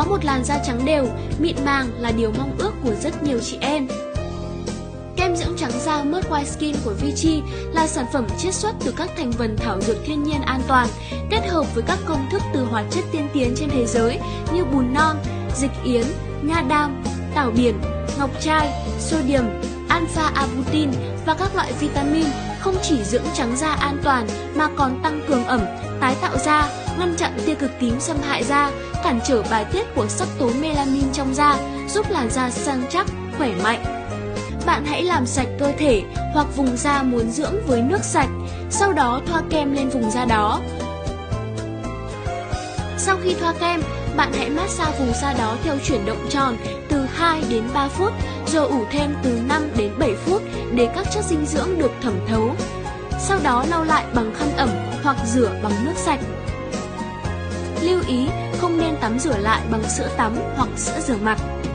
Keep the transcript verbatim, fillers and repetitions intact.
một làn da trắng đều, mịn màng là điều mong ước của rất nhiều chị em. Kem dưỡng trắng da Mud White Skin của Vichy là sản phẩm chiết xuất từ các thành phần thảo dược thiên nhiên an toàn, kết hợp với các công thức từ hoạt chất tiên tiến trên thế giới như bùn non, dịch yến, nha đam, tảo biển, ngọc trai, sodium, alpha-arbutin và các loại vitamin, không chỉ dưỡng trắng da an toàn mà còn tăng cường ẩm, tái tạo da, ngăn chặn tia cực tím xâm hại da, cản trở bài tiết của sắc tố melanin trong da, giúp làn da săn chắc, khỏe mạnh. Bạn hãy làm sạch cơ thể hoặc vùng da muốn dưỡng với nước sạch, sau đó thoa kem lên vùng da đó. Sau khi thoa kem, bạn hãy massage vùng da đó theo chuyển động tròn từ hai đến ba phút, rồi ủ thêm từ năm đến bảy phút để các chất dinh dưỡng được thẩm thấu. Sau đó lau lại bằng khăn ẩm hoặc rửa bằng nước sạch. Lưu ý, không nên tắm rửa lại bằng sữa tắm hoặc sữa rửa mặt.